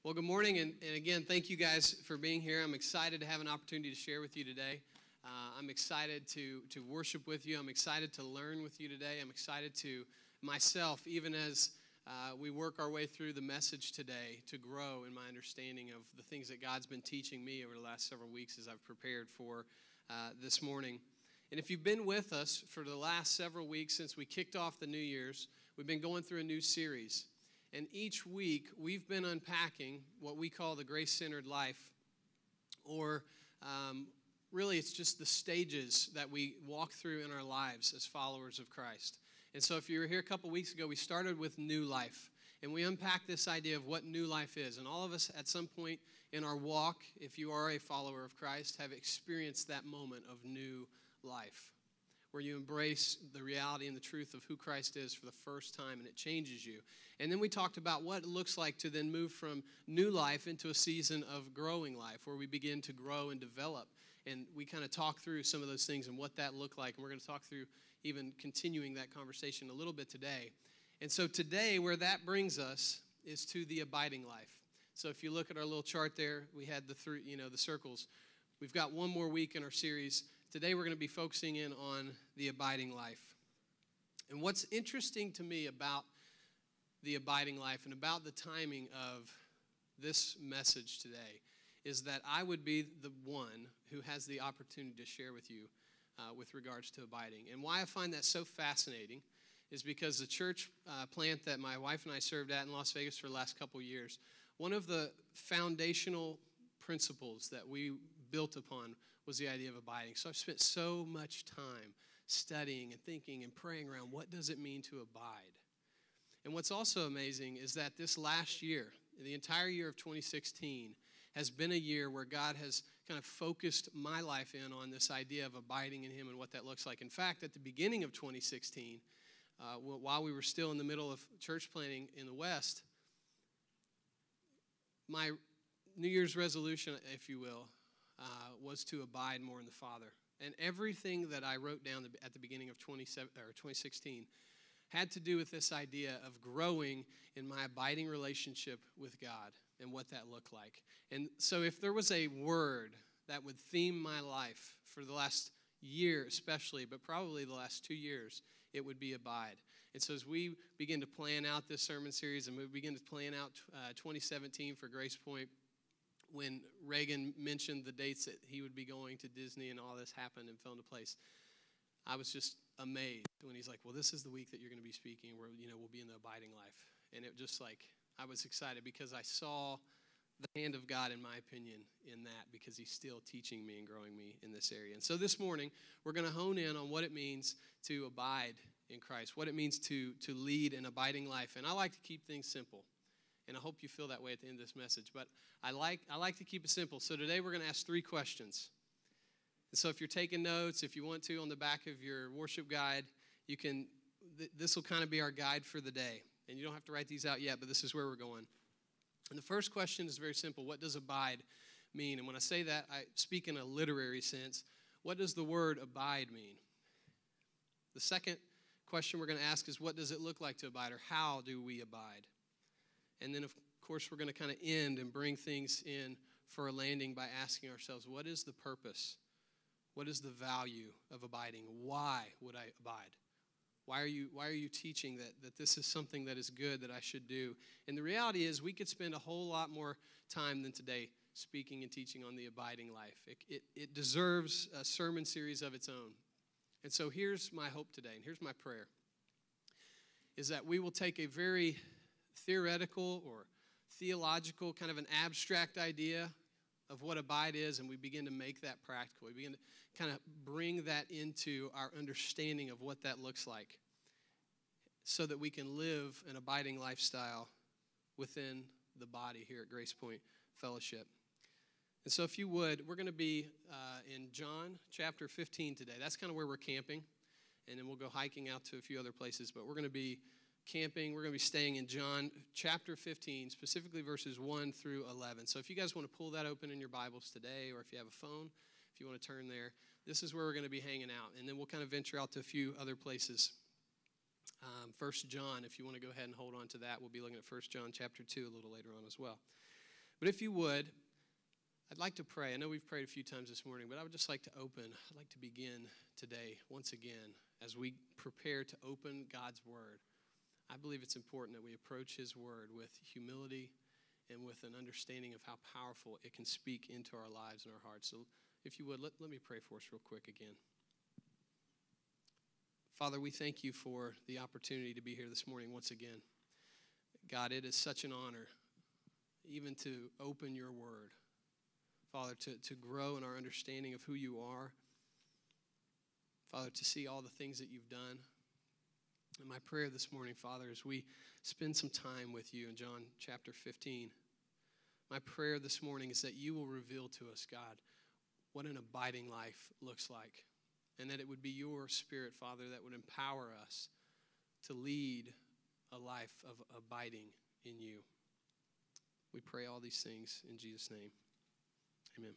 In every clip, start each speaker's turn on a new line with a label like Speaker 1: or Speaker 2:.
Speaker 1: Well, good morning, and again, thank you guys for being here. I'm excited to have an opportunity to share with you today. I'm excited to worship with you. I'm excited to learn with you today. I'm excited to myself, even as we work our way through the message today, to grow in my understanding of the things that God's been teaching me over the last several weeks as I've prepared for this morning. And if you've been with us for the last several weeks since we kicked off the New Year's, we've been going through a new series. And each week, we've been unpacking what we call the grace-centered life, or really it's just the stages that we walk through in our lives as followers of Christ. And so if you were here a couple weeks ago, we started with new life. And we unpacked this idea of what new life is. And all of us at some point in our walk, if you are a follower of Christ, have experienced that moment of new life, where you embrace the reality and the truth of who Christ is for the first time, and it changes you. And then we talked about what it looks like to then move from new life into a season of growing life, where we begin to grow and develop. And we kind of talk through some of those things and what that looked like. And we're going to talk through even continuing that conversation a little bit today. And so today, where that brings us is to the abiding life. So if you look at our little chart there, we had the three, the circles. We've got one more week in our series. Today we're going to be focusing in on the abiding life. And what's interesting to me about the abiding life and about the timing of this message today is that I would be the one who has the opportunity to share with you with regards to abiding. And why I find that so fascinating is because the church plant that my wife and I served at in Las Vegas for the last couple of years, one of the foundational principles that we built upon was the idea of abiding. So I've spent so much time studying and thinking and praying around what does it mean to abide. And what's also amazing is that this last year, the entire year of 2016, has been a year where God has kind of focused my life in on this idea of abiding in Him and what that looks like. In fact, at the beginning of 2016, while we were still in the middle of church planting in the West, my New Year's resolution, if you will, was to abide more in the Father. And everything that I wrote down at the beginning of 2016 had to do with this idea of growing in my abiding relationship with God and what that looked like. And so if there was a word that would theme my life for the last year especially, but probably the last 2 years, it would be abide. And so as we begin to plan out this sermon series and we begin to plan out 2017 for Grace Point, when Reagan mentioned the dates that he would be going to Disney and all this happened and fell into place, I was just amazed when he's like, well, this is the week that you're going to be speaking where, we'll be in the abiding life. And it just I was excited because I saw the hand of God, in my opinion, in that, because He's still teaching me and growing me in this area. And so this morning, we're going to hone in on what it means to abide in Christ, what it means to lead an abiding life. And I like to keep things simple. And I hope you feel that way at the end of this message. But I like to keep it simple. So today we're going to ask 3 questions. And so if you're taking notes, if you want to, on the back of your worship guide, you can. This will kind of be our guide for the day. And you don't have to write these out yet, but this is where we're going. And the first question is very simple. What does abide mean? And when I say that, I speak in a literary sense. What does the word abide mean? The second question we're going to ask is, what does it look like to abide, or how do we abide? And then, of course, we're going to kind of end and bring things in for a landing by asking ourselves, what is the purpose? What is the value of abiding? Why would I abide? Why are you teaching that this is something that is good that I should do? And the reality is we could spend a whole lot more time than today speaking and teaching on the abiding life. It deserves a sermon series of its own. And so here's my hope today, and here's my prayer, is that we will take a very theoretical or theological, kind of an abstract idea of what abide is, and we begin to make that practical. We begin to kind of bring that into our understanding of what that looks like so that we can live an abiding lifestyle within the body here at Grace Point Fellowship. And so if you would, we're going to be in John chapter 15 today. That's kind of where we're camping, and then we'll go hiking out to a few other places, but we're going to be camping. We're going to be staying in John chapter 15, specifically verses 1 through 11. So if you guys want to pull that open in your Bibles today, or if you have a phone, if you want to turn there, this is where we're going to be hanging out. And then we'll kind of venture out to a few other places. 1 John, if you want to go ahead and hold on to that, we'll be looking at 1 John chapter 2 a little later on as well. But if you would, I'd like to pray. I know we've prayed a few times this morning, but I would just like to I'd like to begin today, once again, as we prepare to open God's Word. I believe it's important that we approach His Word with humility and with an understanding of how powerful it can speak into our lives and our hearts. So if you would, let me pray for us real quick again. Father, we thank you for the opportunity to be here this morning once again. God, it is such an honor even to open your Word. Father, to grow in our understanding of who you are. Father, to see all the things that you've done. And my prayer this morning, Father, as we spend some time with you in John chapter 15, my prayer this morning is that you will reveal to us, God, what an abiding life looks like. And that it would be your Spirit, Father, that would empower us to lead a life of abiding in you. We pray all these things in Jesus' name. Amen.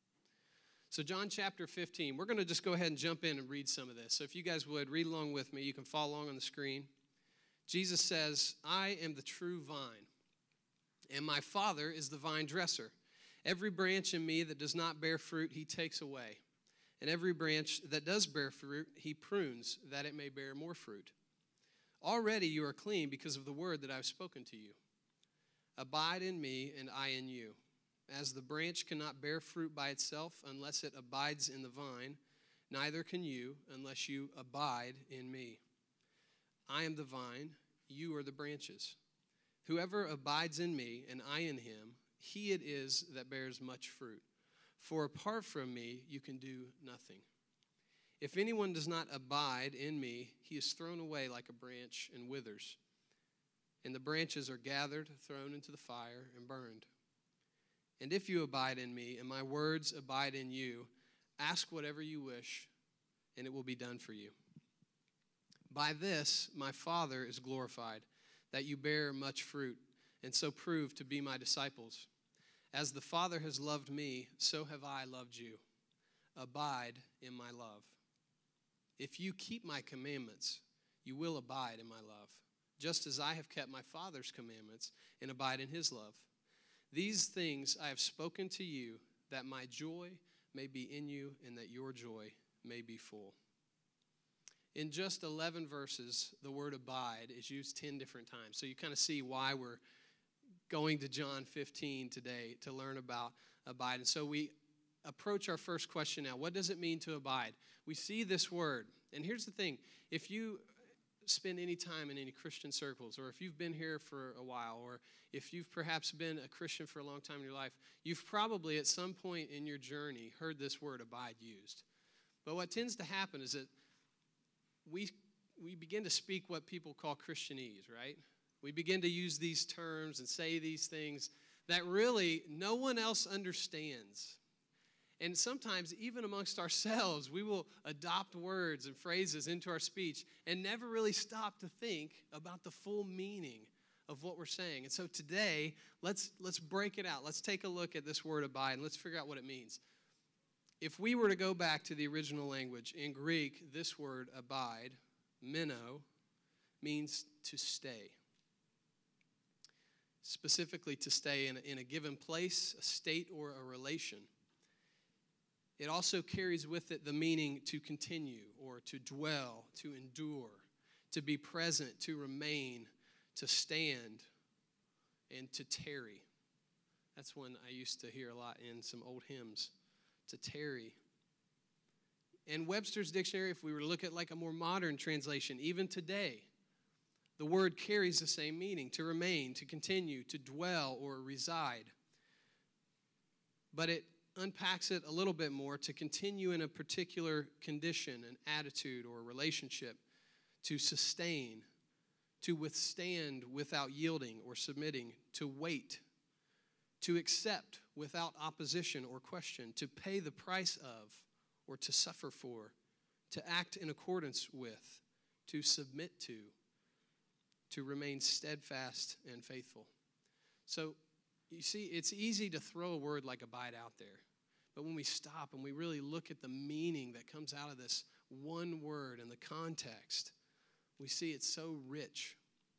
Speaker 1: So John chapter 15, we're going to just go ahead and jump in and read some of this. So if you guys would, read along with me. You can follow along on the screen. Jesus says, I am the true vine, and my Father is the vine dresser. Every branch in me that does not bear fruit, he takes away. And every branch that does bear fruit, he prunes, that it may bear more fruit. Already you are clean because of the word that I have spoken to you. Abide in me, and I in you. As the branch cannot bear fruit by itself unless it abides in the vine, neither can you unless you abide in me. I am the vine, you are the branches. Whoever abides in me and I in him, he it is that bears much fruit. For apart from me, you can do nothing. If anyone does not abide in me, he is thrown away like a branch and withers. And the branches are gathered, thrown into the fire, and burned. And if you abide in me, and my words abide in you, ask whatever you wish, and it will be done for you. By this my Father is glorified, that you bear much fruit, and so prove to be my disciples. As the Father has loved me, so have I loved you. Abide in my love. If you keep my commandments, you will abide in my love, just as I have kept my Father's commandments and abide in his love. These things I have spoken to you, that my joy may be in you and that your joy may be full. In just 11 verses, the word abide is used 10 different times. So you kind of see why we're going to John 15 today to learn about abide. And so we approach our first question now. What does it mean to abide? We see this word. And here's the thing. If you spend any time in any Christian circles, or if you've been here for a while, or if you've perhaps been a Christian for a long time in your life, you've probably at some point in your journey heard this word abide used. But what tends to happen is that we begin to speak what people call Christianese, right? We begin to use these terms and say these things that really no one else understands. And sometimes, even amongst ourselves, we will adopt words and phrases into our speech and never really stop to think about the full meaning of what we're saying. And so today, let's break it out. Let's take a look at this word abide, and let's figure out what it means. If we were to go back to the original language, in Greek, this word abide, meno, means to stay. Specifically, to stay in a given place, a state, or a relation. It also carries with it the meaning to continue or to dwell, to endure, to be present, to remain, to stand, and to tarry. That's one I used to hear a lot in some old hymns, to tarry. In Webster's dictionary, if we were to look at like a more modern translation, even today, the word carries the same meaning, to remain, to continue, to dwell, or reside. But it unpacks it a little bit more, to continue in a particular condition, an attitude, or a relationship, to sustain, to withstand without yielding or submitting, to wait, to accept without opposition or question, to pay the price of or to suffer for, to act in accordance with, to submit to remain steadfast and faithful. So, you see, it's easy to throw a word like abide out there. But when we stop and we really look at the meaning that comes out of this one word and the context, we see it's so rich.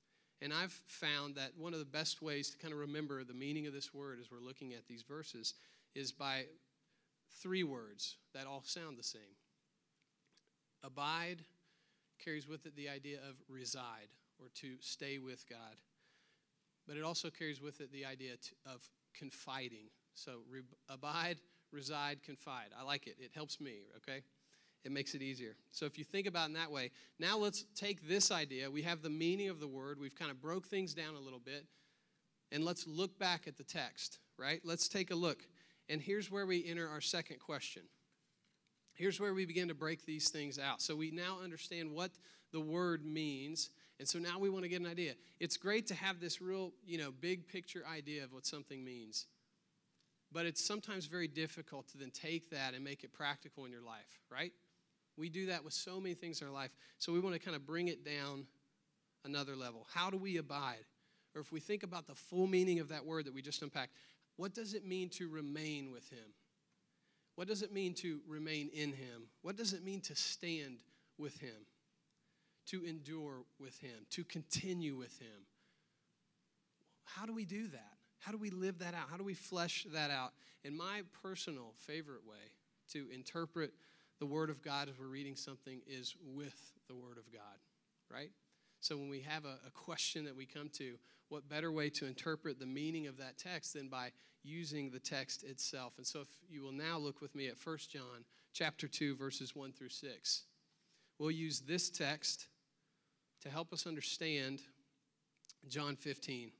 Speaker 1: And I've found that one of the best ways to kind of remember the meaning of this word as we're looking at these verses is by 3 words that all sound the same. Abide carries with it the idea of reside or to stay with God. But it also carries with it the idea of confiding. So abide, reside, confide. I like it. It helps me, okay? It makes it easier. So if you think about it in that way, now let's take this idea. We have the meaning of the word. We've kind of broke things down a little bit. And let's look back at the text, right? Let's take a look. And here's where we enter our second question. Here's where we begin to break these things out. So we now understand what the word means. And so now we want to get an idea. It's great to have this real, big picture idea of what something means. But it's sometimes very difficult to then take that and make it practical in your life, right? We do that with so many things in our life. So we want to kind of bring it down another level. How do we abide? Or if we think about the full meaning of that word that we just unpacked, what does it mean to remain with him? What does it mean to remain in him? What does it mean to stand with him? To endure with him? To continue with him? How do we do that? How do we live that out? How do we flesh that out? And my personal favorite way to interpret the Word of God as we're reading something is with the Word of God, right? So when we have a question that we come to, what better way to interpret the meaning of that text than by using the text itself? And so if you will now look with me at 1 John chapter 2, verses 1 through 6. We'll use this text to help us understand John 15.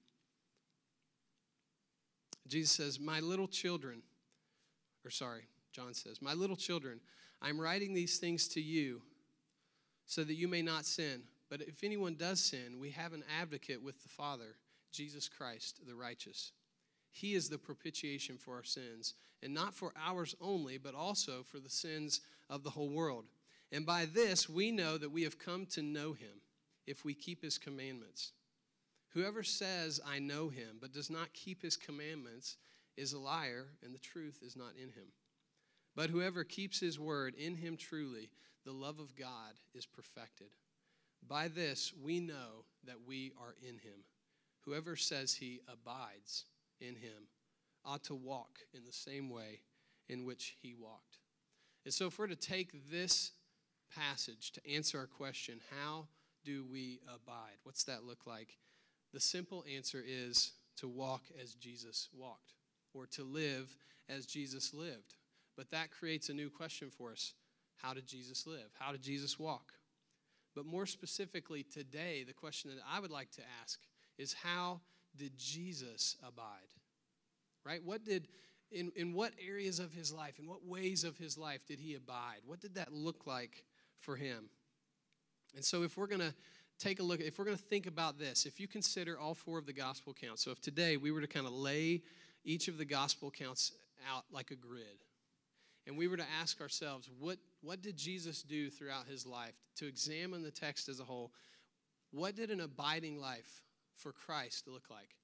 Speaker 1: Jesus says, John says, my little children, I'm writing these things to you so that you may not sin. But if anyone does sin, we have an advocate with the Father, Jesus Christ, the righteous. He is the propitiation for our sins, and not for ours only, but also for the sins of the whole world. And by this we know that we have come to know him, if we keep his commandments. Whoever says, I know him, but does not keep his commandments is a liar, and the truth is not in him. But whoever keeps his word, in him truly the love of God is perfected. By this we know that we are in him. Whoever says he abides in him ought to walk in the same way in which he walked. And so if we're to take this passage to answer our question, how do we abide? What's that look like? The simple answer is to walk as Jesus walked, or to live as Jesus lived. But that creates a new question for us. How did Jesus live? How did Jesus walk? But more specifically today, the question that I would like to ask is, how did Jesus abide? Right? In what areas of his life, in what ways of his life did he abide? What did that look like for him? And so if we're going to take a look, if we're going to think about this, if you consider all 4 of the gospel accounts, so if today we were to kind of lay each of the gospel accounts out like a grid, and we were to ask ourselves, what did Jesus do throughout his life? To examine the text as a whole, what did an abiding life for Christ look like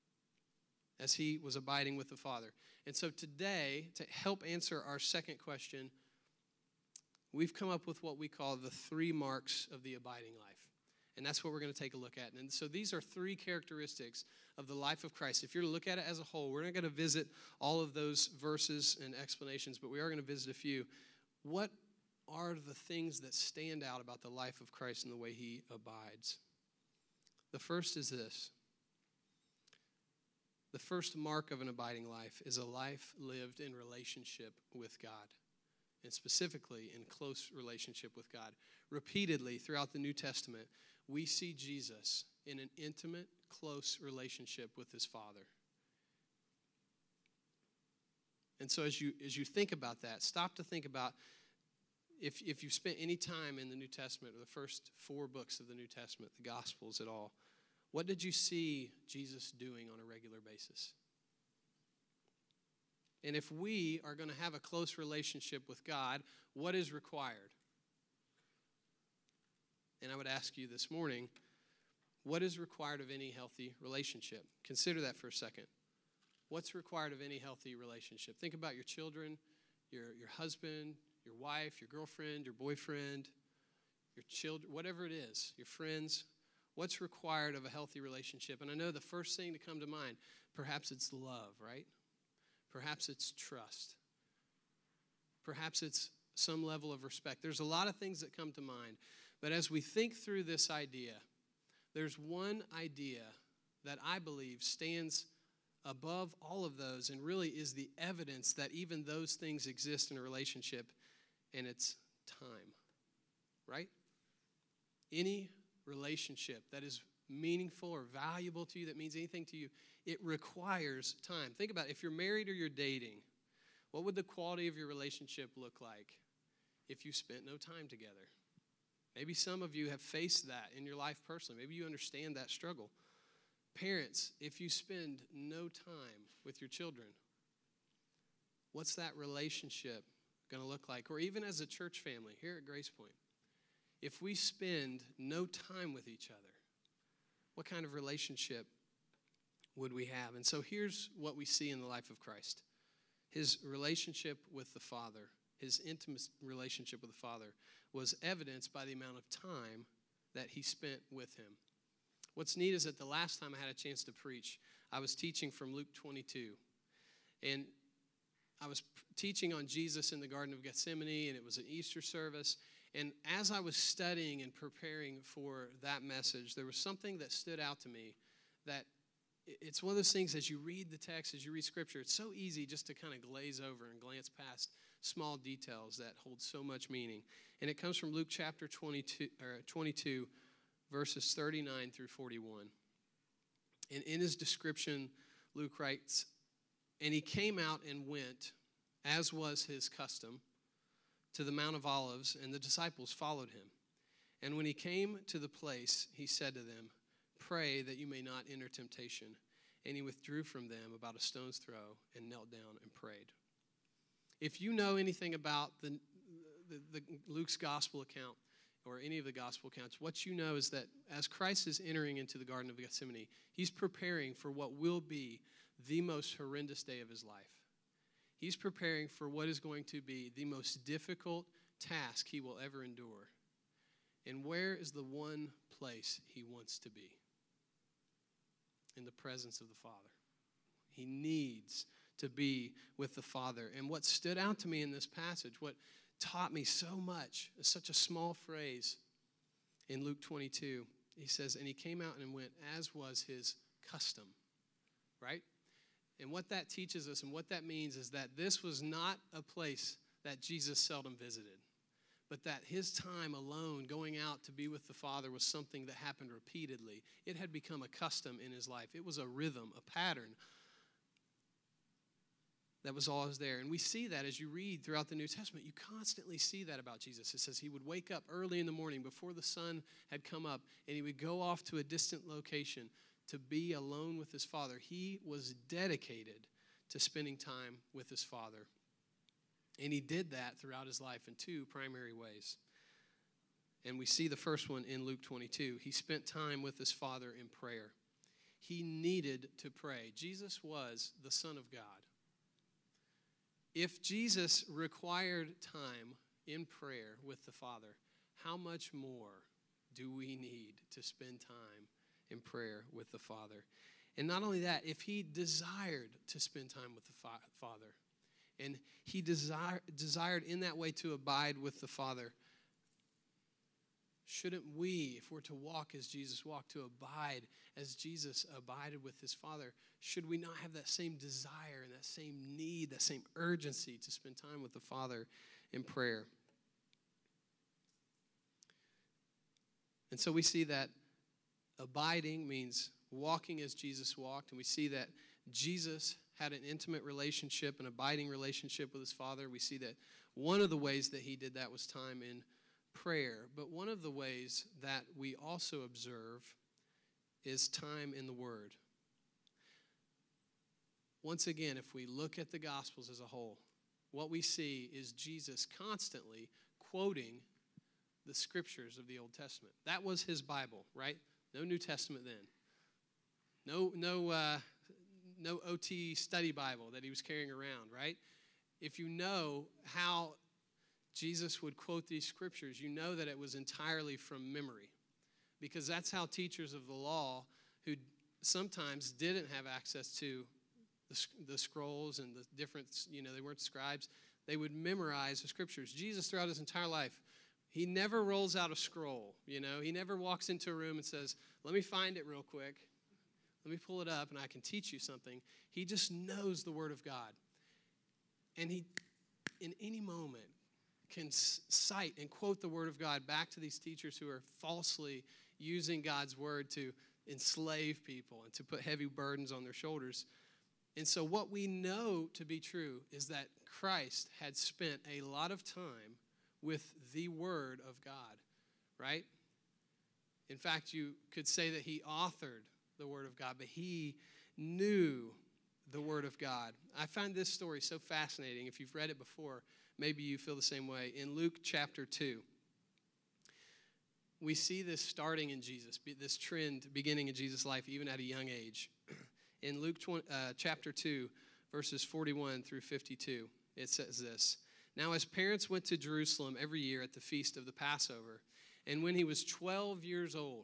Speaker 1: as he was abiding with the Father? And so today, to help answer our second question, we've come up with what we call the 3 marks of the abiding life. And that's what we're going to take a look at. And so these are 3 characteristics of the life of Christ. If you're to look at it as a whole, we're not going to visit all of those verses and explanations, but we are going to visit a few. What are the things that stand out about the life of Christ and the way he abides? The first is this. The first mark of an abiding life is a life lived in relationship with God, and specifically in close relationship with God. Repeatedly throughout the New Testament, we see Jesus in an intimate, close relationship with his Father. And so as you think about that, stop to think about, if you've spent any time in the New Testament, or the first 4 books of the New Testament, the Gospels at all, what did you see Jesus doing on a regular basis? And if we are going to have a close relationship with God, what is required? And I would ask you this morning, what is required of any healthy relationship? Consider that for a second. What's required of any healthy relationship? Think about your children, your husband, your wife, your girlfriend, your boyfriend, your children, whatever it is, your friends. What's required of a healthy relationship? And I know the first thing to come to mind, perhaps it's love, right? Perhaps it's trust. Perhaps it's some level of respect. There's a lot of things that come to mind. But as we think through this idea, there's one idea that I believe stands above all of those and really is the evidence that even those things exist in a relationship, and it's time, right? Any relationship that is meaningful or valuable to you, that means anything to you, it requires time. Think about it. If you're married or you're dating, what would the quality of your relationship look like if you spent no time together? Maybe some of you have faced that in your life personally. Maybe you understand that struggle. Parents, if you spend no time with your children, what's that relationship going to look like? Or even as a church family here at Grace Point, if we spend no time with each other, what kind of relationship would we have? And so here's what we see in the life of Christ. His relationship with the Father, his intimate relationship with the Father, was evidenced by the amount of time that he spent with him. What's neat is that the last time I had a chance to preach, I was teaching from Luke 22. And I was teaching on Jesus in the Garden of Gethsemane, and it was an Easter service. And as I was studying and preparing for that message, there was something that stood out to me that it's one of those things as you read the text, as you read Scripture, it's so easy just to kind of glaze over and glance past small details that hold so much meaning. And it comes from Luke chapter 22, verses 39 through 41. And in his description, Luke writes, "And he came out and went, as was his custom, to the Mount of Olives, and the disciples followed him. And when he came to the place, he said to them, 'Pray that you may not enter temptation.' And he withdrew from them about a stone's throw and knelt down and prayed." If you know anything about the Luke's gospel account or any of the gospel accounts, what you know is that as Christ is entering into the Garden of Gethsemane, he's preparing for what will be the most horrendous day of his life. He's preparing for what is going to be the most difficult task he will ever endure. And where is the one place he wants to be? In the presence of the Father. He needs to be with the Father. And what stood out to me in this passage, what taught me so much, is such a small phrase in Luke 22. He says, "And he came out and went as was his custom," right? And what that teaches us and what that means is that this was not a place that Jesus seldom visited, but that his time alone going out to be with the Father was something that happened repeatedly. It had become a custom in his life. It was a rhythm, a pattern that was always there. And we see that as you read throughout the New Testament. You constantly see that about Jesus. It says he would wake up early in the morning before the sun had come up, and he would go off to a distant location to be alone with his Father. He was dedicated to spending time with his Father. And he did that throughout his life in two primary ways. And we see the first one in Luke 22. He spent time with his Father in prayer. He needed to pray. Jesus was the Son of God. If Jesus required time in prayer with the Father, how much more do we need to spend time in prayer with the Father? And not only that, if he desired to spend time with the Father, and he desired in that way to abide with the Father, shouldn't we, if we're to walk as Jesus walked, to abide as Jesus abided with his Father, should we not have that same desire and that same need, that same urgency to spend time with the Father in prayer? And so we see that abiding means walking as Jesus walked, and we see that Jesus had an intimate relationship, an abiding relationship with his Father. We see that one of the ways that he did that was time in prayer. But one of the ways that we also observe is time in the Word. Once again, if we look at the Gospels as a whole, what we see is Jesus constantly quoting the Scriptures of the Old Testament. That was his Bible, right? No New Testament then. No OT study Bible that he was carrying around, right? If you know how Jesus would quote these Scriptures, you know that it was entirely from memory. because that's how teachers of the law who sometimes didn't have access to the scrolls and the different, they weren't scribes, they would memorize the scriptures. Jesus, throughout his entire life, he never rolls out a scroll, He never walks into a room and says, let me find it real quick. Let me pull it up and I can teach you something. He just knows the Word of God. And he, in any moment, can cite and quote the Word of God back to these teachers who are falsely using God's Word to enslave people and to put heavy burdens on their shoulders. And so what we know to be true is that Christ had spent a lot of time with the Word of God, right? In fact, you could say that he authored the Word of God, but he knew the Word of God. I find this story so fascinating. If you've read it before, maybe you feel the same way. In Luke chapter 2, we see this starting in Jesus, this trend beginning in Jesus' life, even at a young age. In Luke chapter 2, verses 41 through 52, it says this. Now his parents went to Jerusalem every year at the feast of the Passover. And when he was 12 years old,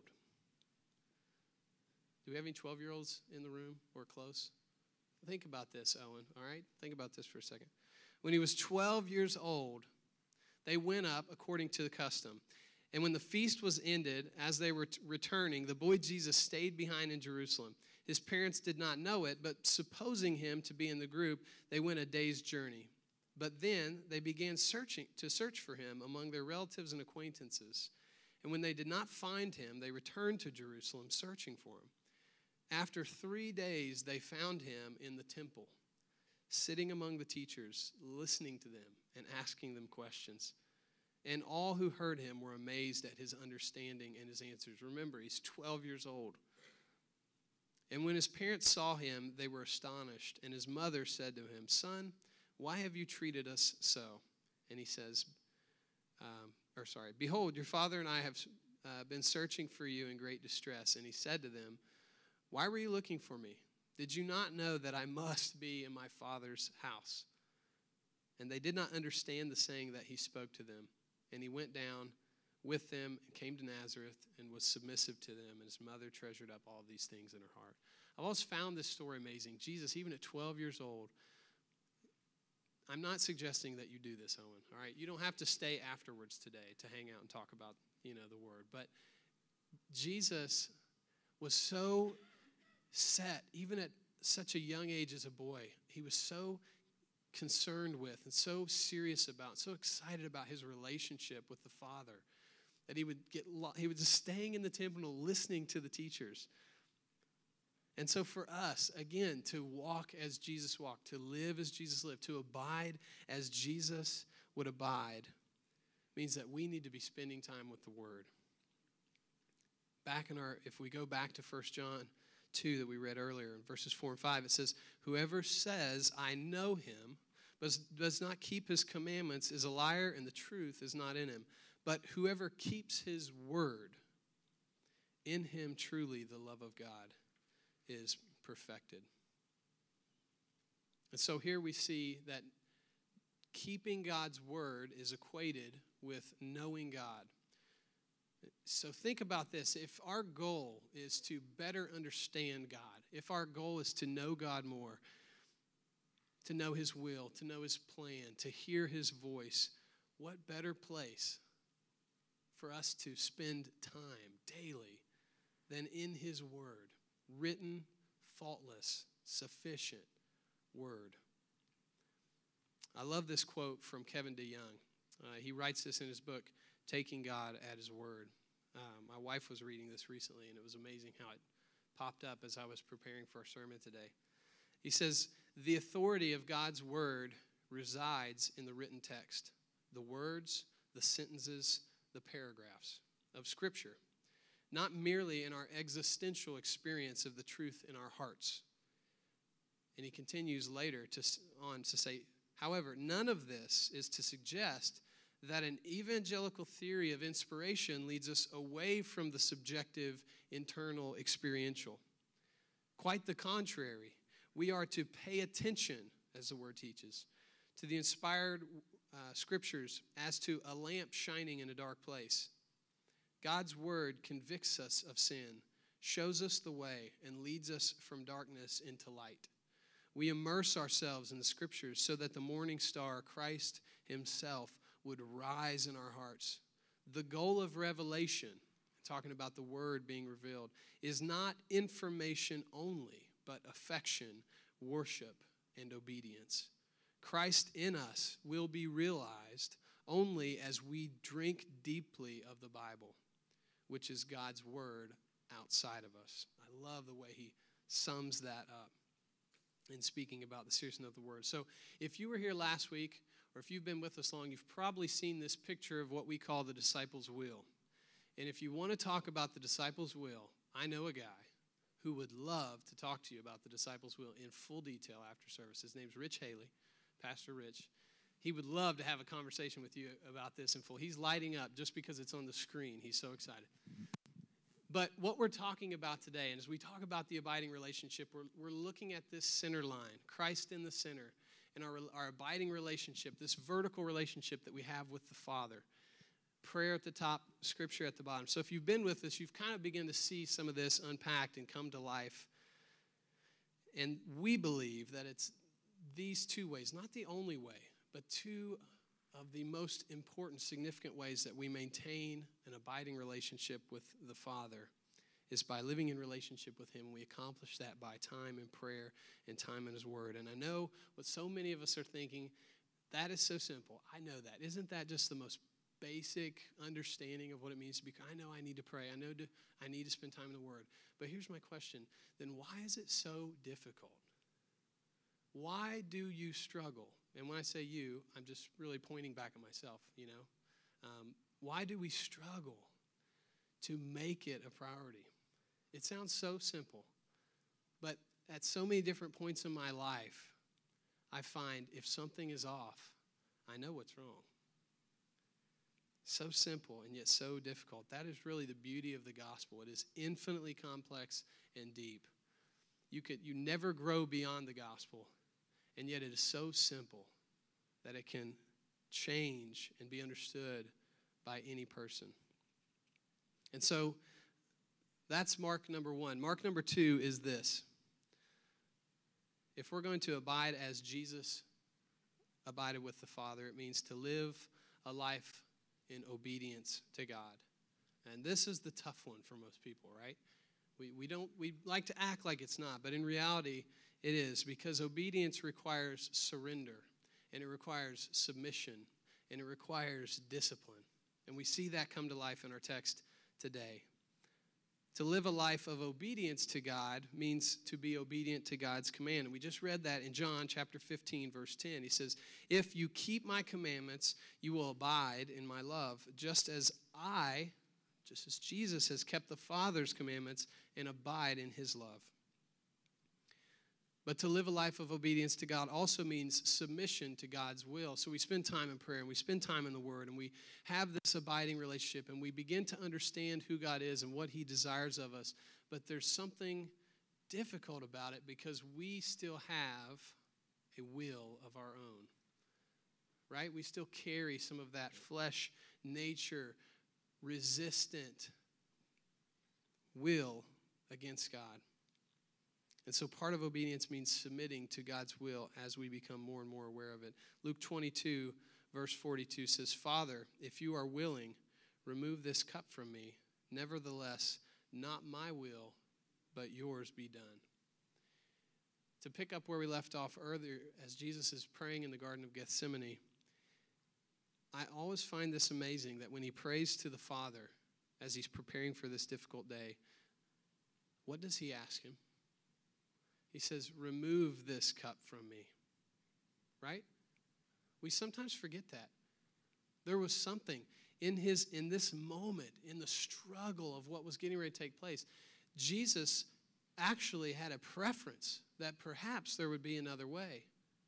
Speaker 1: do we have any 12-year-olds in the room or close? Think about this, Owen, all right? Think about this for a second. When he was 12 years old, they went up according to the custom. And when the feast was ended, as they were returning, the boy Jesus stayed behind in Jerusalem. His parents did not know it, but supposing him to be in the group, they went a day's journey. But then they began to search for him among their relatives and acquaintances. And when they did not find him, they returned to Jerusalem searching for him. After 3 days, they found him in the temple, sitting among the teachers, listening to them and asking them questions. And all who heard him were amazed at his understanding and his answers. Remember, he's 12 years old. And when his parents saw him, they were astonished. And his mother said to him, "Son, why have you treated us so?" And he says, "Behold, your father and I have been searching for you in great distress." And he said to them, "Why were you looking for me? Did you not know that I must be in my Father's house?" And they did not understand the saying that he spoke to them. And he went down with them and came to Nazareth and was submissive to them. And his mother treasured up all these things in her heart. I've always found this story amazing. Jesus, even at 12 years old, I'm not suggesting that you do this, Owen, all right? You don't have to stay afterwards today to hang out and talk about, the Word. But Jesus was so set, even at such a young age as a boy. He was so concerned with and so serious about, so excited about his relationship with the Father that he was just staying in the temple listening to the teachers. And so for us, again, to walk as Jesus walked, to live as Jesus lived, to abide as Jesus would abide, means that we need to be spending time with the Word. If we go back to 1 John 2 that we read earlier, in verses 4 and 5, it says, "Whoever says, 'I know him,' but does not keep his commandments is a liar, and the truth is not in him. But whoever keeps his word, in him truly the love of God is perfected." And so here we see that keeping God's word is equated with knowing God. So think about this. If our goal is to better understand God, if our goal is to know God more, to know his will, to know his plan, to hear his voice, what better place for us to spend time daily than in his word, written, faultless, sufficient word. I love this quote from Kevin DeYoung. He writes this in his book, Taking God at His Word. My wife was reading this recently, and it was amazing how it popped up as I was preparing for our sermon today. He says, "The authority of God's word resides in the written text, the words, the sentences, the paragraphs of Scripture, not merely in our existential experience of the truth in our hearts." And he continues later on to say, "However, none of this is to suggest that an evangelical theory of inspiration leads us away from the subjective, internal, experiential. Quite the contrary. We are to pay attention, as the word teaches, to the inspired scriptures as to a lamp shining in a dark place. God's word convicts us of sin, shows us the way, and leads us from darkness into light. We immerse ourselves in the scriptures so that the morning star, Christ himself, would rise in our hearts. The goal of revelation, talking about the word being revealed, is not information only, but affection, worship, and obedience. Christ in us will be realized only as we drink deeply of the Bible, which is God's word outside of us. I love the way he sums that up in speaking about the seriousness of the word. So if you were here last week, or if you've been with us long, you've probably seen this picture of what we call the disciples' wheel. And if you want to talk about the disciples' wheel, I know a guy who would love to talk to you about the disciples' wheel in full detail after service. His name's Rich Haley, Pastor Rich. He would love to have a conversation with you about this in full. He's lighting up just because it's on the screen. He's so excited. But what we're talking about today, and as we talk about the abiding relationship, we're looking at this center line, Christ in the center, and our abiding relationship, this vertical relationship that we have with the Father. Prayer at the top, scripture at the bottom. So if you've been with us, you've kind of begun to see some of this unpacked and come to life. And we believe that it's these two ways, not the only way, but two of the most important, significant ways that we maintain an abiding relationship with the Father is by living in relationship with him. We accomplish that by time in prayer and time in his word. And I know what so many of us are thinking, that is so simple. I know that. Isn't that just the most basic understanding of what it means to be? I know I need to pray. I know I need to spend time in the word. But here's my question. Then why is it so difficult? Why do you struggle? And when I say you, I'm just really pointing back at myself, why do we struggle to make it a priority? It sounds so simple, but at so many different points in my life, I find if something is off, I know what's wrong. So simple and yet so difficult. That is really the beauty of the gospel. It is infinitely complex and deep. You never grow beyond the gospel, and yet it is so simple that it can change and be understood by any person. And so that's mark number one. Mark number two is this. If we're going to abide as Jesus abided with the Father, it means to live a life in obedience to God. And this is the tough one for most people, right? We like to act like it's not, but in reality, it is, because obedience requires surrender, and it requires submission, and it requires discipline. And we see that come to life in our text today. To live a life of obedience to God means to be obedient to God's command. And we just read that in John chapter 15, verse 10. He says, if you keep my commandments, you will abide in my love, just as Jesus has kept the Father's commandments and abide in his love. But to live a life of obedience to God also means submission to God's will. So we spend time in prayer, and we spend time in the Word, and we have this abiding relationship, and we begin to understand who God is and what he desires of us. But there's something difficult about it because we still have a will of our own, right? We still carry some of that flesh nature, resistant will against God. And so part of obedience means submitting to God's will as we become more and more aware of it. Luke 22, verse 42 says, Father, if you are willing, remove this cup from me. Nevertheless, not my will, but yours be done. To pick up where we left off earlier, as Jesus is praying in the Garden of Gethsemane, I always find this amazing that when he prays to the Father as he's preparing for this difficult day, what does he ask him? He says, remove this cup from me, right? We sometimes forget that. There was something in this moment, in the struggle of what was getting ready to take place. Jesus actually had a preference that perhaps there would be another way.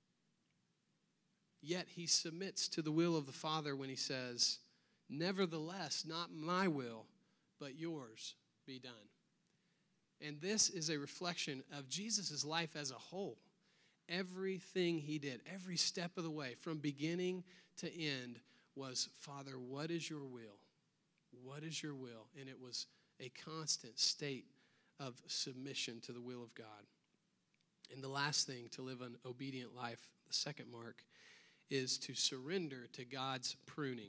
Speaker 1: Yet he submits to the will of the Father when he says, nevertheless, not my will, but yours be done. And this is a reflection of Jesus' life as a whole. Everything he did, every step of the way, from beginning to end, was, Father, what is your will? what is your will? And it was a constant state of submission to the will of God. And the last thing, to live an obedient life, the second mark, is to surrender to God's pruning.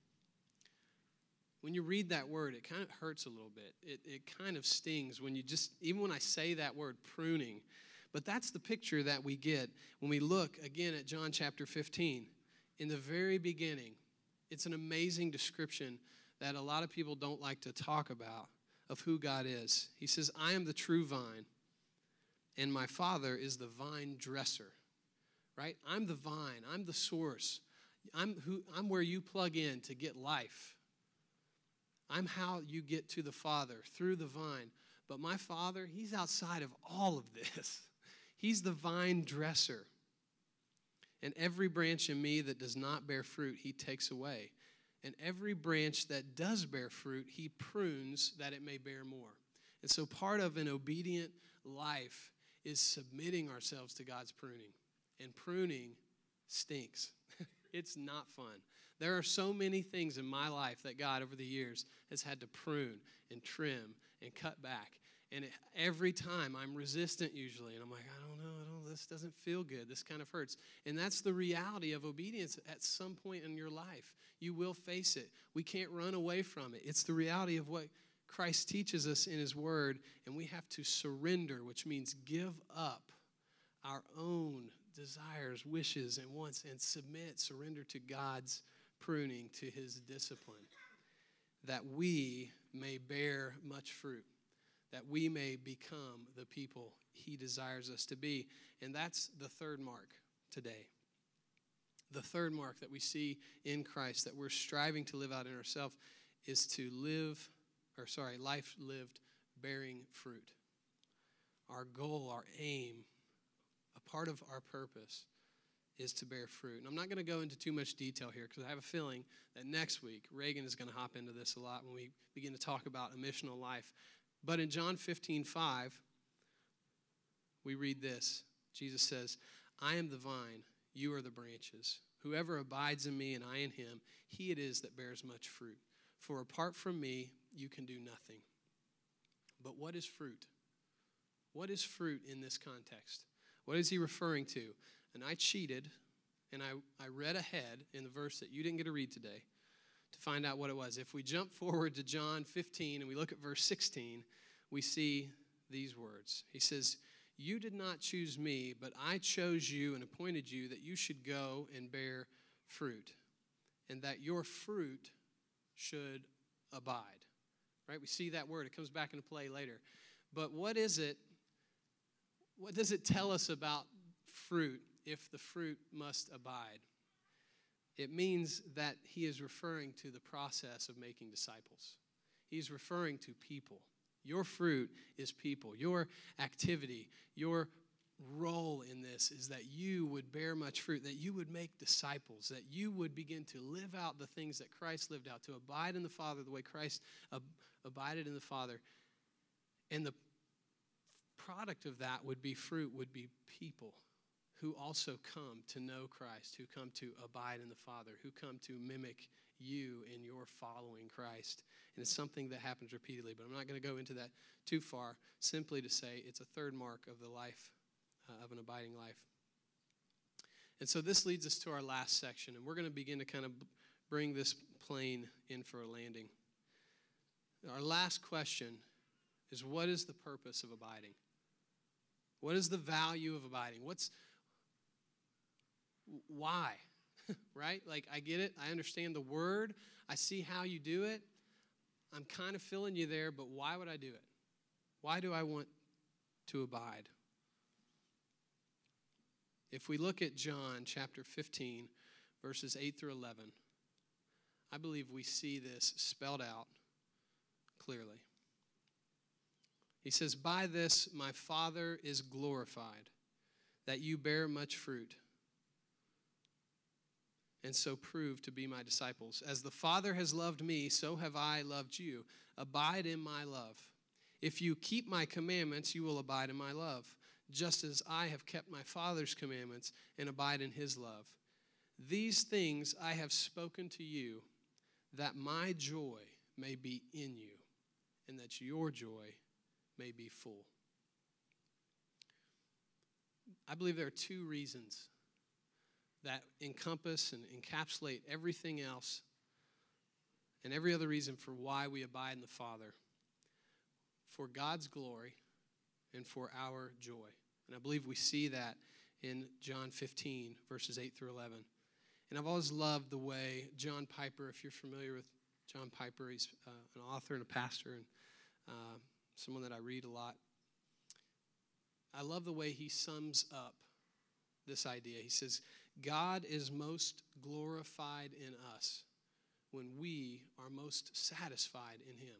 Speaker 1: When you read that word, it kind of hurts a little bit. It kind of stings when you just, even when I say that word, pruning. But that's the picture that we get when we look again at John chapter 15. In the very beginning, it's an amazing description that a lot of people don't like to talk about of who God is. He says, I am the true vine, and my Father is the vine dresser. Right? I'm the vine. I'm the source. I'm where you plug in to get life. I'm how you get to the Father, through the vine. But my Father, he's outside of all of this. He's the vine dresser. And every branch in me that does not bear fruit, he takes away. And every branch that does bear fruit, he prunes that it may bear more. And so part of an obedient life is submitting ourselves to God's pruning. And pruning stinks. It's not fun. There are so many things in my life that God over the years has had to prune and trim and cut back. And every time I'm resistant usually. And I'm like, I don't know, this doesn't feel good. This kind of hurts. And that's the reality of obedience at some point in your life. You will face it. We can't run away from it. It's the reality of what Christ teaches us in his word. And we have to surrender, which means give up our own desires, wishes, and wants, and surrender to God's pruning, to his discipline, that we may bear much fruit, that we may become the people he desires us to be. And that's the third mark today. The third mark that we see in Christ that we're striving to live out in ourselves is to life lived bearing fruit. Our goal, our aim, a part of our purpose is to bear fruit. And I'm not going to go into too much detail here because I have a feeling that next week Reagan is going to hop into this a lot when we begin to talk about a missional life. But in John 15:5, we read this. Jesus says, I am the vine, you are the branches. Whoever abides in me and I in him, he it is that bears much fruit. For apart from me, you can do nothing. But what is fruit? What is fruit in this context? What is he referring to? And I cheated, and I read ahead in the verse that you didn't get to read today to find out what it was. If we jump forward to John 15 and we look at verse 16, we see these words. He says, you did not choose me, but I chose you and appointed you that you should go and bear fruit, and that your fruit should abide. Right? We see that word. It comes back into play later. But what is it? What does it tell us about fruit if the fruit must abide? It means that he is referring to the process of making disciples. He's referring to people. Your fruit is people. Your activity, your role in this is that you would bear much fruit, that you would make disciples, that you would begin to live out the things that Christ lived out, to abide in the Father the way Christ abided in the Father. And the product of that would be fruit, would be people who also come to know Christ, who come to abide in the Father, who come to mimic you in your following Christ. And it's something that happens repeatedly, but I'm not going to go into that too far, simply to say it's a third mark of the life, of an abiding life. And so this leads us to our last section, and we're going to begin to kind of bring this plane in for a landing. Our last question is, what is the purpose of abiding? What is the value of abiding? Why? Right? Like, I get it. I understand the word. I see how you do it. I'm kind of feeling you there, but why would I do it? Why do I want to abide? If we look at John chapter 15, verses 8 through 11, I believe we see this spelled out clearly. He says, by this my Father is glorified, that you bear much fruit, and so prove to be my disciples. As the Father has loved me, so have I loved you. Abide in my love. If you keep my commandments, you will abide in my love, just as I have kept my Father's commandments and abide in his love. These things I have spoken to you, that my joy may be in you, and that your joy may be full. I believe there are two reasons that encompass and encapsulate everything else and every other reason for why we abide in the Father: for God's glory and for our joy. And I believe we see that in John 15, verses 8 through 11. And I've always loved the way John Piper, if you're familiar with John Piper, he's an author and a pastor and someone that I read a lot. I love the way he sums up this idea. He says, God is most glorified in us when we are most satisfied in him.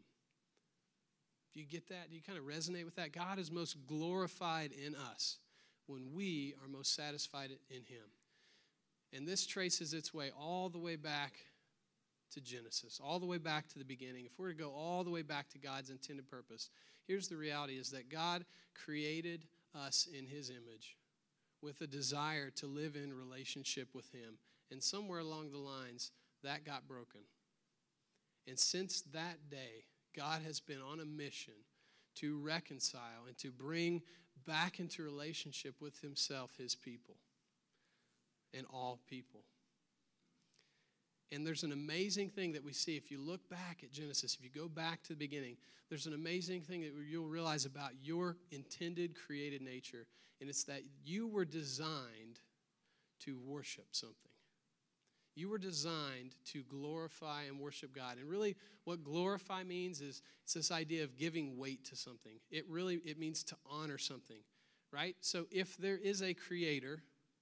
Speaker 1: Do you get that? Do you kind of resonate with that? God is most glorified in us when we are most satisfied in him. And this traces its way all the way back to Genesis, all the way back to the beginning. If we're to go all the way back to God's intended purpose, here's the reality: is that God created us in his image with a desire to live in relationship with him. And somewhere along the lines, that got broken. And since that day, God has been on a mission to reconcile and to bring back into relationship with himself his people and all people. And there's an amazing thing that we see if you look back at Genesis, if you go back to the beginning, there's an amazing thing that you'll realize about your intended created nature, and it's that you were designed to worship something. You were designed to glorify and worship God. And really what glorify means is it's this idea of giving weight to something. It means to honor something, right? So if there is a creator,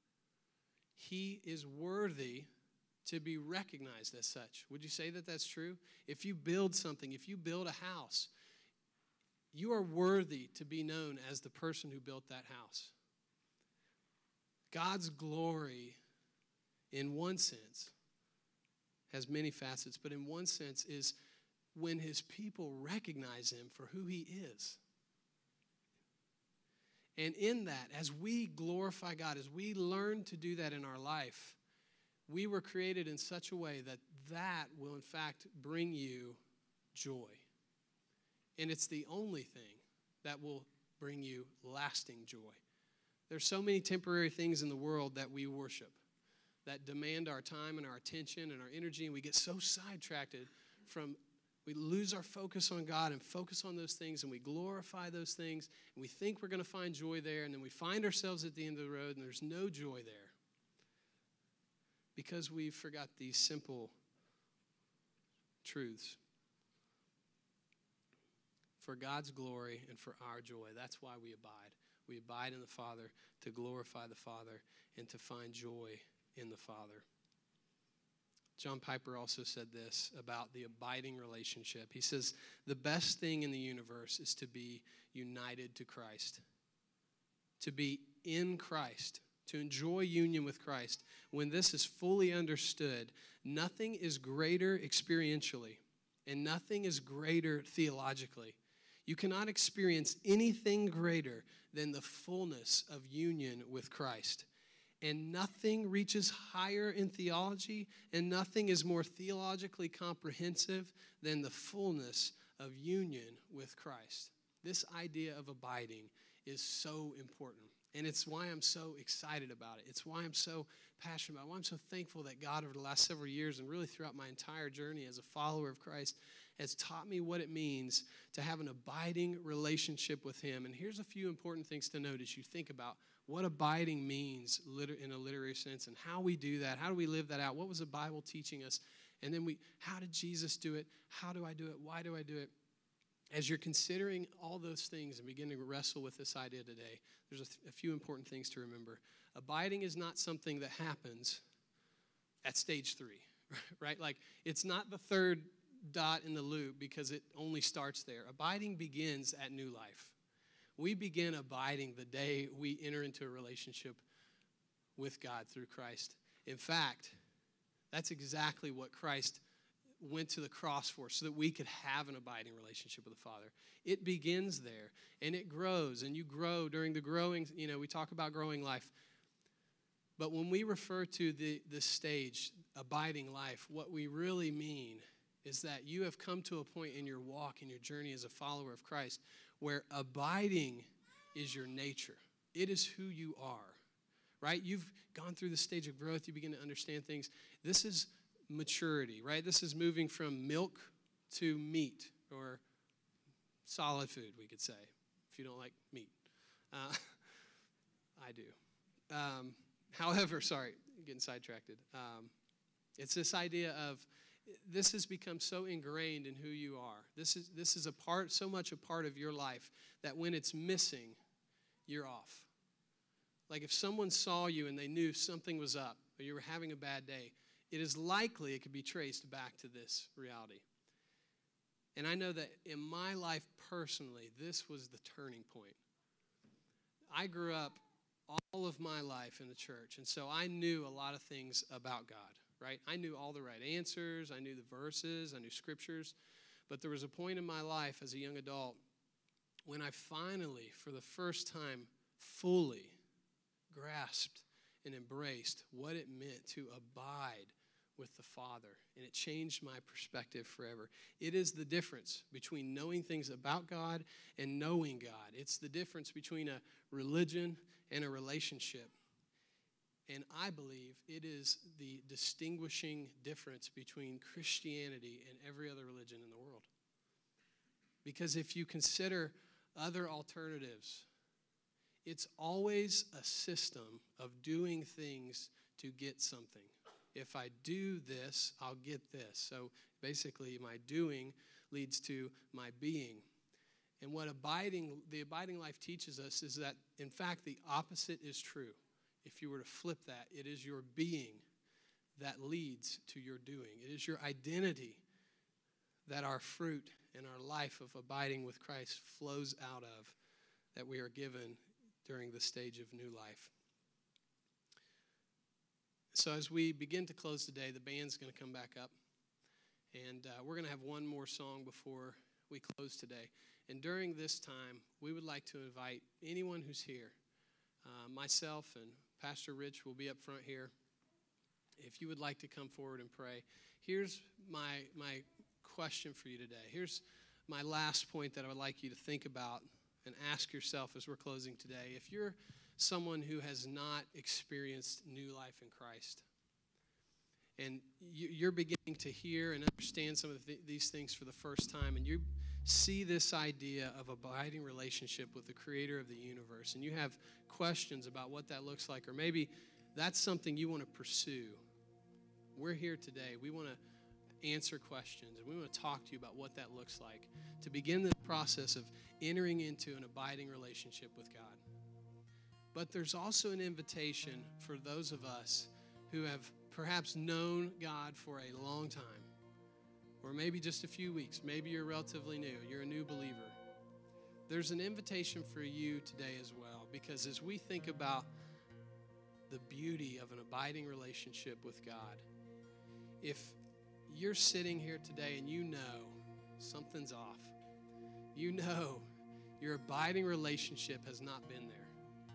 Speaker 1: he is worthy to be recognized as such. Would you say that that's true? If you build something, if you build a house, you are worthy to be known as the person who built that house. God's glory, in one sense, has many facets, but in one sense is when his people recognize him for who he is. And in that, as we glorify God, as we learn to do that in our life, we were created in such a way that that will, in fact, bring you joy. And it's the only thing that will bring you lasting joy. There's so many temporary things in the world that we worship that demand our time and our attention and our energy, and we get so sidetracked we lose our focus on God and focus on those things, and we glorify those things, and we think we're going to find joy there, and then we find ourselves at the end of the road, and there's no joy there because we forgot these simple truths. For God's glory and for our joy, that's why we abide. We abide in the Father to glorify the Father and to find joy in the Father. John Piper also said this about the abiding relationship. He says, the best thing in the universe is to be united to Christ, to be in Christ, to enjoy union with Christ. When this is fully understood, nothing is greater experientially, and nothing is greater theologically. You cannot experience anything greater than the fullness of union with Christ. And nothing reaches higher in theology, and nothing is more theologically comprehensive than the fullness of union with Christ. This idea of abiding is so important. And it's why I'm so excited about it. It's why I'm so passionate about it. Why I'm so thankful that God over the last several years and really throughout my entire journey as a follower of Christ has taught me what it means to have an abiding relationship with him. And here's a few important things to note as you think about what abiding means in a literary sense and how we do that. How do we live that out? What was the Bible teaching us? And then how did Jesus do it? How do I do it? Why do I do it? As you're considering all those things and beginning to wrestle with this idea today, there's a few important things to remember. Abiding is not something that happens at stage 3, right? Like, it's not the third dot in the loop because it only starts there. Abiding begins at new life. We begin abiding the day we enter into a relationship with God through Christ. In fact, that's exactly what Christ went to the cross for, so that we could have an abiding relationship with the Father. It begins there, and it grows, and you grow during the growing, we talk about growing life. But when we refer to this stage, abiding life, what we really mean is that you have come to a point in your walk, in your journey as a follower of Christ, where abiding is your nature. It is who you are, right? You've gone through the stage of growth. You begin to understand things. This is maturity, right? This is moving from milk to meat, or solid food, we could say, if you don't like meat. I do. However, sorry, getting sidetracked. It's this idea of this has become so ingrained in who you are. This is so much a part of your life that when it's missing, you're off. Like if someone saw you and they knew something was up, or you were having a bad day, it is likely it could be traced back to this reality. And I know that in my life personally, this was the turning point. I grew up all of my life in the church, and so I knew a lot of things about God, right? I knew all the right answers, I knew the verses, I knew scriptures, but there was a point in my life as a young adult when I finally, for the first time, fully grasped and embraced what it meant to abide with the Father, and it changed my perspective forever. It is the difference between knowing things about God and knowing God. It's the difference between a religion and a relationship. And I believe it is the distinguishing difference between Christianity and every other religion in the world. Because if you consider other alternatives, it's always a system of doing things to get something. If I do this, I'll get this. So basically, my doing leads to my being. And what the abiding life teaches us is that, in fact, the opposite is true. If you were to flip that, it is your being that leads to your doing. It is your identity that our fruit and our life of abiding with Christ flows out of, that we are given during the stage of new life. So as we begin to close today, the band's going to come back up. And we're going to have one more song before we close today. And during this time, we would like to invite anyone who's here. Myself and Pastor Rich will be up front here. If you would like to come forward and pray. Here's my question for you today. Here's my last point that I would like you to think about and ask yourself as we're closing today. If you're someone who has not experienced new life in Christ, and you're beginning to hear and understand some of these things for the first time, and you see this idea of abiding relationship with the creator of the universe, and you have questions about what that looks like, or maybe that's something you want to pursue, we're here today. We want to answer questions, and we want to talk to you about what that looks like to begin the process of entering into an abiding relationship with God. But there's also an invitation for those of us who have perhaps known God for a long time, or maybe just a few weeks. Maybe you're relatively new. You're a new believer. There's an invitation for you today as well, because as we think about the beauty of an abiding relationship with God, if you're sitting here today and you know something's off, you know your abiding relationship has not been there,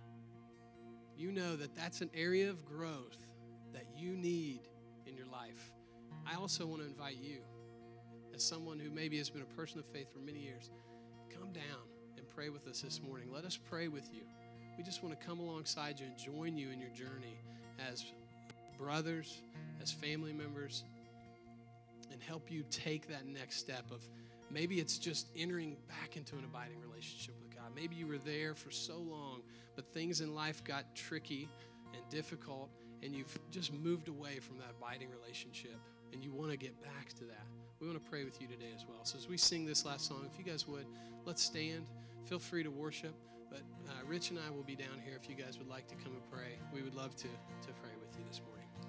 Speaker 1: you know that that's an area of growth that you need in your life, I also want to invite you, as someone who maybe has been a person of faith for many years, come down and pray with us this morning. Let us pray with you. We just want to come alongside you and join you in your journey as brothers, as family members, and help you take that next step of maybe it's just entering back into an abiding relationship with God. Maybe you were there for so long, but things in life got tricky and difficult, and you've just moved away from that abiding relationship, and you want to get back to that. We want to pray with you today as well. So as we sing this last song, if you guys would, let's stand. Feel free to worship, but Rich and I will be down here if you guys would like to come and pray. We would love to pray with you this morning.